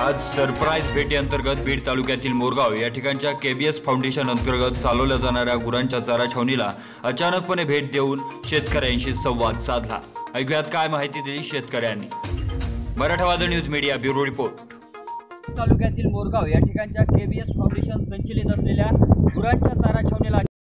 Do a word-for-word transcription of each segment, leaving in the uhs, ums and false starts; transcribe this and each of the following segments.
आज सरप्राईज भेटी अंतर्गत बीड तालुक्यातील मोरगाव या ठिकाणच्या केबीएस फाउंडेशन अंतर्गत चालवल्या जाणाऱ्या गुरांच्या चारा छावणीला अचानकपणे भेट देऊन शेतकऱ्यांशी संवाद साधला। ऐकूयात काय माहिती दिली शेतकऱ्यांनी। Marathwada news media bureau report. तालुक्यातील मोरगाव या ठिकाणच्या केबीएस फाउंडेशन संचलित असलेल्या गुरांच्या चारा छावणीला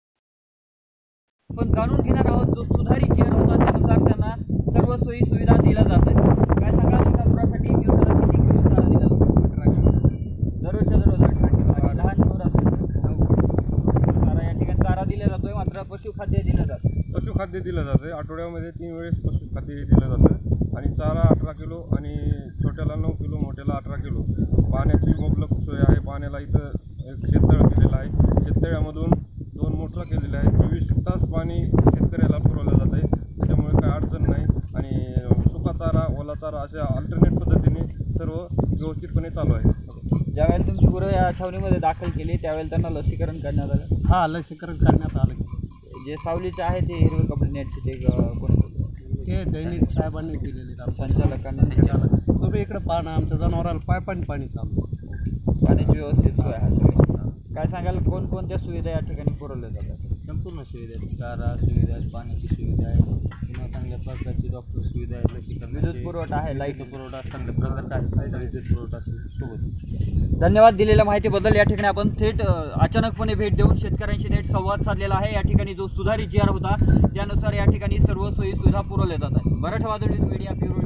पण जाणून घेणार आहोत जो सुधारित जी आर होता त्यानुसार त्यांना सर्व सोयी सुविधा दिल्या जात आहेत। काय सांगाल एका गुरासाठी दिवसाला किती किलो चारा दिला जातो? दररोजच्या दररोज अठरा किलो लहान गुर असेल चारा या ठिकाणी चारा दिला जातोय, मात्र पशुखाद्य दिलं जातं। पशुखाद्य दिलं जातं आठवड्यामध्ये तीन वेळेस पशुखाद्य दिलं जातं आणि चारा अठरा किलो आणि छोट्याला नऊ किलो मोठ्याला अठरा किलो। पाण्याची मुबलक सोय आहे। पाण्याला इथं एक शेततळ केलेलं आहे। शेततळ्यामधून दोन मोटर केलेले आहे। चोवीस तास पाणी शेतकऱ्याला पुरवलं जात आहे, त्याच्यामुळे काय अडचण नाही आणि सुका चारा ओला चारा अशा अल्टरनेट पद्धतीने सर्व व्यवस्थितपणे चालू आहे। ज्यावेळेला तुमची गुरं या छावणीमध्ये दाखल केली त्यावेळेला त्यांना लसीकरण करण्यात आलं? हां, लसीकरण करण्यात आलं। जे सावलीचे आहे ते हिरवे कपडे नेटचे ते कोण ते दैनिक साहेबांनी दिलेले संचालकांना संचालक तुम्ही इकडे पाहणं आमच्या जनावराला पायपाणी पाणी चालू पाण्याची व्यवस्थित सोय आहे सगळी। काय सांगाल कोणकोणत्या सुविधा या ठिकाणी पुरवल्या जातात? संपूर्ण सुविधा आहेत। चारा सुविधा आहे, पाण्याची सुविधा आहे, पुन्हा चांगल्या प्रकारची डॉक्टर सुविधा आहे, लसीकरण विद्युत पुरवठा आहे, लाईट पुरवठा चांगल्या प्रकारचा आहे, विद्युत पुरवठा सोबत। धन्यवाद दिलेल्या माहितीबद्दल। या ठिकाणी आपण थेट अचानकपणे भेट देऊन शेतकऱ्यांशी थेट संवाद साधलेला आहे। या ठिकाणी जो सुधारित जी आर होता त्यानुसार या ठिकाणी सर्व सोयी सुविधा पुरवल्या जातात। Marathwada news media bureau